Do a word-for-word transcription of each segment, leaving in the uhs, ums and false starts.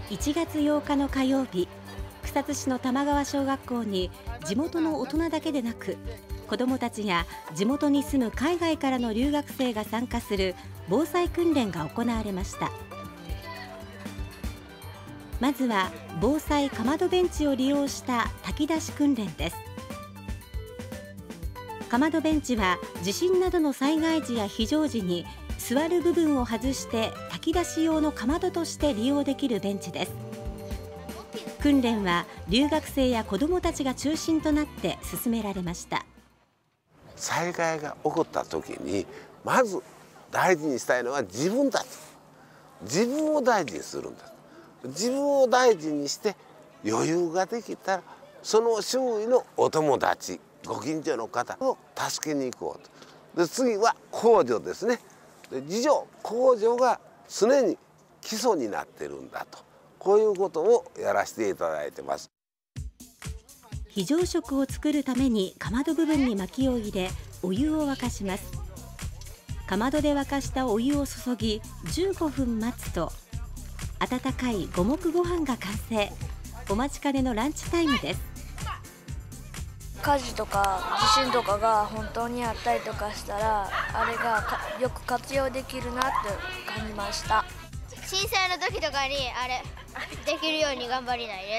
いちがつようかの火曜日、草津市の玉川小学校に地元の大人だけでなく子どもたちや地元に住む海外からの留学生が参加する防災訓練が行われました。まずは防災かまどベンチを利用した炊き出し訓練です。かまどベンチは地震などの災害時や非常時に座る部分を外して炊き出し用のかまどとして利用できるベンチです。訓練は留学生や子どもたちが中心となって進められました。 災害が起こった時にまず大事にしたいのは自分たち、自分を大事にするんだ。自分を大事にして余裕ができたらその周囲のお友達、ご近所の方を助けに行こうと。で次は公助ですね。で自助公助が常に基礎になってるんだと、こういうことをやらせていただいてます。 非常食を作るためにかまど部分に薪を入れお湯を沸かします。かまどで沸かしたお湯を注ぎじゅうごふん待つと温かい五目ご飯が完成。お待ちかねのランチタイムです。 火事とか地震とかが本当にあったりとかしたらあれがよく活用できるなって感じました。 震災の時とかにあれできるように頑張りたいです。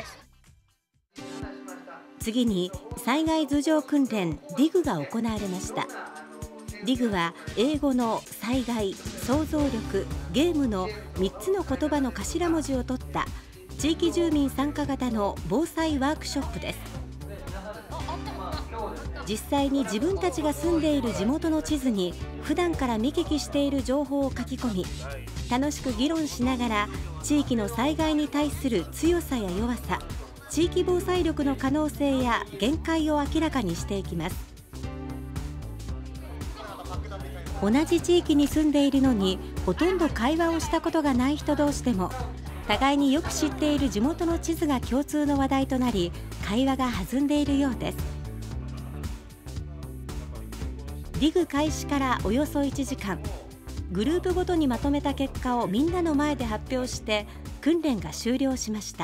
次に災害頭上訓練 ディグ が行われました。 ディグ は英語の災害、想像力、ゲームのみっつの言葉の頭文字を取った地域住民参加型の防災ワークショップです。実際に自分たちが住んでいる地元の地図に普段から見聞きしている情報を書き込み、楽しく議論しながら地域の災害に対する強さや弱さ、地域防災力の可能性や限界を明らかにしていきます。同じ地域に住んでいるのにほとんど会話をしたことがない人同士でも互いによく知っている地元の地図が共通の話題となり会話が弾んでいるようです。ディグ 開始からおよそいちじかん、グループごとにまとめた結果をみんなの前で発表して訓練が終了しました。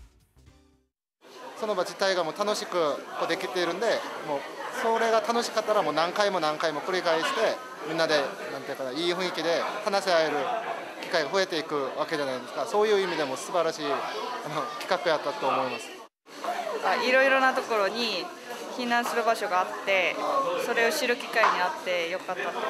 その場自体がもう楽しくできているんで、もうそれが楽しかったらもう何回も何回も繰り返してみんなでなんていうかないい雰囲気で話し合える機会が増えていくわけじゃないですか。そういう意味でも素晴らしいあの企画やったと思います。 いろいろなところに避難する場所があってそれを知る機会にあってよかったと思います。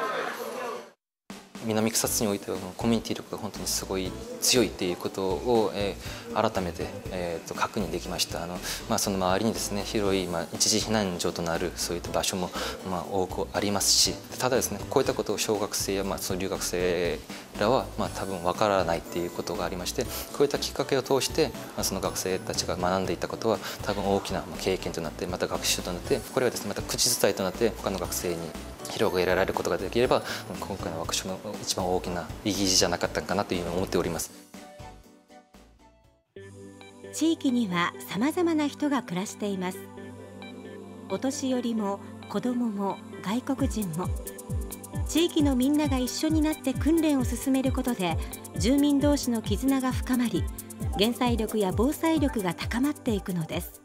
南草津においてはコミュニティ力が本当にすごい強いということを、えー、改めて、えー、と確認できました。あの、まあ、その周りにですね広い、まあ、一時避難所となるそういった場所も、まあ、多くありますし、ただですねこういったことを小学生や、まあ、その留学生らは、まあ、多分わからないということがありまして、こういったきっかけを通して、まあ、その学生たちが学んでいたことは多分大きな経験となってまた学習となってこれはですねまた口伝えとなって他の学生に広げられることができれば今回のワークショップの一番大きな意義じゃなかったかなというふうに思っております。 地域にはさまざまな人が暮らしています。お年寄りも子どもも外国人も地域のみんなが一緒になって訓練を進めることで住民同士の絆が深まり減災力や防災力が高まっていくのです。